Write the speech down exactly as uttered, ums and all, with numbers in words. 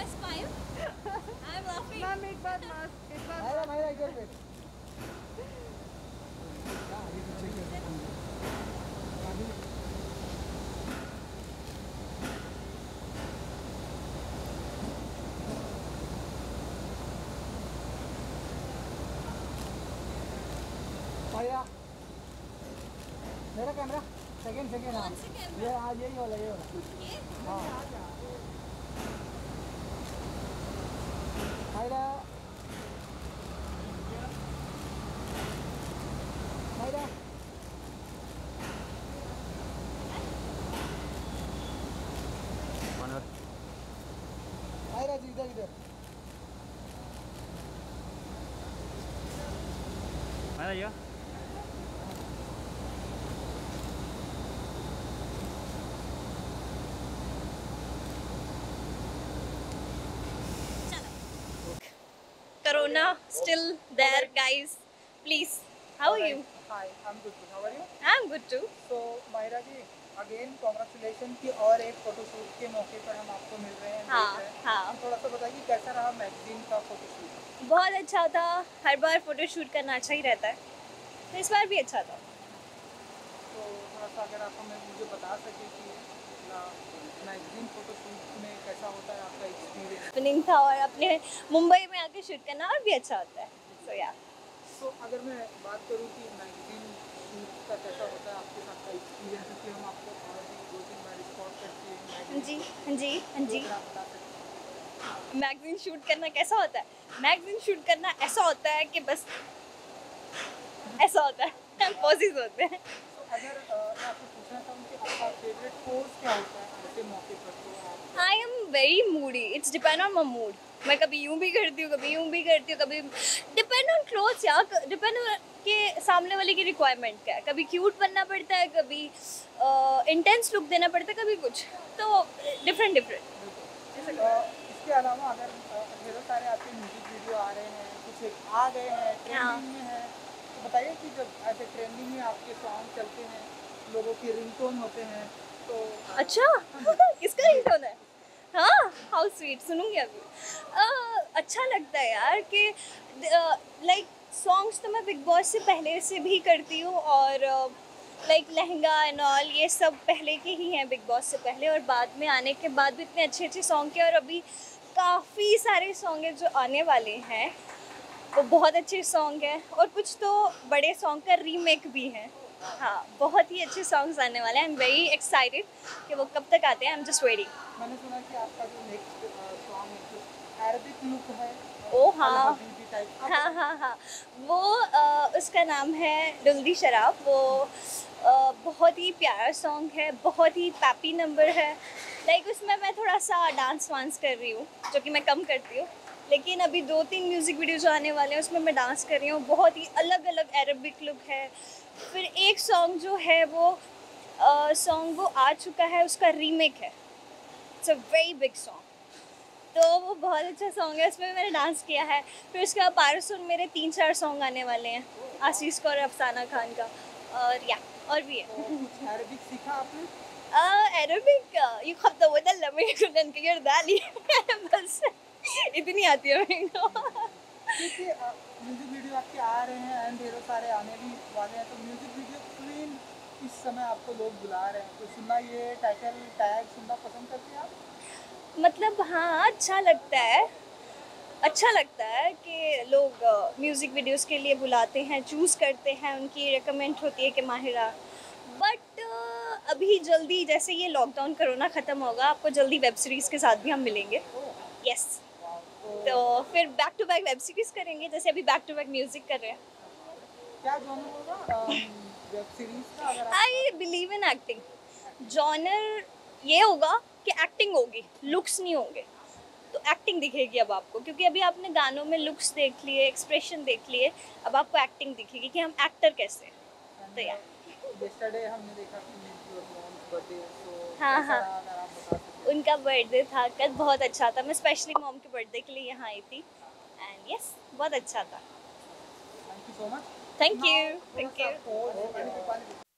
smile. I'm laughing. Ma'am एक बार mask एक बार मायरा मायरा इधर बैठ मायरा मेरा कैमरा सेकंड सेकंड हाँ कौन सा कैमरा? ये हाँ यही वाला यही वाला ये हाँ मायरा मायरा मायरा जी इधर इधर मायरा ये Corona still there, guys. Please, how are you? Hi, I'm good. How are you? I'm good too. तो मायरा जी अगेन कॉन्ग्रेचुलेशन की और एक फोटोशूट के मौके पर हम आपको मिल रहे हैं हाँ, देख रहे हैं। हाँ। थोड़ा सा बताइए कैसा रहा मैगजीन का फोटोशूट। बहुत अच्छा था। हर बार फोटो शूट करना अच्छा ही रहता है, तो इस बार भी अच्छा था। तो थोड़ा सा अगर आप हमें मुझे बता सके कि मैगजीन फोटोशूट में कैसा होता है आपका एक्सपीरियंस। ओपनिंग था और अपने मुंबई में आके शूट करना और भी अच्छा होता है। सो या तो अगर मैं बात करूँ कि मैगजीन शूट का कैसा होता है आपके साथ का एक्सपीरियंस, क्योंकि हम आपको और भी दो तीन बार रिकॉर्ड करते हैं हाँ जी, हाँ जी, हाँ जी। अगर आप बता सकते मैगजीन शूट करना कैसा होता है? मैगजीन शूट करना ऐसा होता है कि बस ऐसा होता है, पोजेस होते हैं। तो अगर अ, मैं आपसे पूछना चाहूँ कि आपका फेवरेट पोज क्या होता है ऐसे मौके पर, तो आप I am very moody, it's depend on my mood. मैं कभी यूं भी करती हूँ, कभी यूं भी करती हूँ, कभी डिपेंड ऑन क्लोथ्स या डिपेंड के सामने वाले की रिक्वायरमेंट क्या है। कभी क्यूट बनना पड़ता है, कभी इंटेंस लुक देना पड़ता है, कभी कुछ, तो डिफरेंट डिफरेंट। अ, इसके अलावा अगर अ, ढेरों सारे आपके म्यूजिक वीडियो आ रहे हैं, कुछ आ गए हैं ट्रेंडिंग में है, तो बताइए कि जब ऐसे ट्रेंडिंग में आपके सॉन्ग चलते हैं, लोगों के रिंगटोन होते हैं, तो अच्छा किसका रिंगटोन है? हाँ, हाउ स्वीट, सुनूंगी अभी। अ, अच्छा लगता है यार कि लाइक सॉन्ग्स तो मैं बिग बॉस से पहले से भी करती हूँ और लाइक लहंगा एंड ऑल ये सब पहले के ही हैं बिग बॉस से पहले, और बाद में आने के बाद भी इतने अच्छे अच्छे सॉन्ग के, और अभी काफ़ी सारे सॉन्ग हैं जो आने वाले हैं, वो बहुत अच्छे सॉन्ग हैं, और कुछ तो बड़े सॉन्ग का रीमेक भी है। हाँ, बहुत ही अच्छे सॉन्ग्स आने वाले हैं। आई एम वेरी एक्साइटेड कि वो कब तक आते हैं। I am just waiting. मैंने सुना कि आपका जो नेक्स्ट सॉन्ग है कुछ अरबिक लुक है, ओ हाँ, अल हबीबी टाइप। हाँ हाँ हाँ, वो अ, उसका नाम है डुल्दी शराब। वो अ, बहुत ही प्यारा सॉन्ग है, बहुत ही पैपी नंबर है। लाइक उसमें मैं थोड़ा सा डांस वांस कर रही हूँ, जो कि मैं कम करती हूँ, लेकिन अभी दो तीन म्यूज़िक वीडियो जो आने वाले हैं उसमें मैं डांस कर रही हूँ। बहुत ही अलग अलग अरबिक लुक है। फिर एक सॉन्ग जो है वो सॉन्ग वो आ चुका है, उसका रीमेक है। It's a very big song, तो वो बहुत अच्छा सॉन्ग है, उसमें मैंने डांस किया है। फिर उसके बाद पारसुन मेरे तीन चार सॉन्ग आने वाले हैं, आशीष का और अफसाना खान का, और या और भी है। तो कुछ अरबिक सीखा आपने? अरबिक ये खत्म होता है लम्बे कुलन के गिरदाली बस इतनी आती है मेरे को। क्योंकि म्यूजिक वीडियो आपके आ रहे हैं एंड ढेरों सारे आने भी वाले हैं, तो म्यूजिक वीडियो क्वीन इस समय आपको लोग बुला रहे हैं, तो सुनना ये टाइटल टैग सुनना पसंद करते हैं आप? मतलब हाँ, अच्छा लगता है, अच्छा लगता है कि लोग म्यूज़िक वीडियोस के लिए बुलाते हैं, चूज़ करते हैं, उनकी रिकमेंड होती है कि माहिरा। बट अभी जल्दी जैसे ये लॉकडाउन कोरोना ख़त्म होगा, आपको जल्दी वेब सीरीज़ के साथ भी हम मिलेंगे। यस, वाह, तो तो फिर back to back web series करेंगे, जैसे अभी बैक टू बैक म्यूज़िक कर रहे हैं। क्या जॉनर होगा वेब सीरीज का, अगर आप I believe in acting. Genre ये होगा कि एक्टिंग होगी, लुक्स नहीं होंगे। तो एक्टिंग दिखेगी अब आपको, क्योंकि अभी आपने गानों में लुक्स देख लिए, एक्सप्रेशन देख लिए, अब आपको एक्टिंग दिखेगी कि हम एक्टर कैसे हैं। तो या यस्टरडे हमने देखा कि मीट योर मॉम्स बर्थडे, तो हाँ, कैसा हाँ। रहा अगर आप बता सकें? उनका बर्थडे था कल, बहुत अच्छा था। मैं स्पेशली मॉम के बर्थडे के लिए यहाँ आई थी, एंड यस बहुत अच्छा था। Thank you so much. Thank you, थोड़ा थैंक सा यू। pause, पानी पी, पानी पी।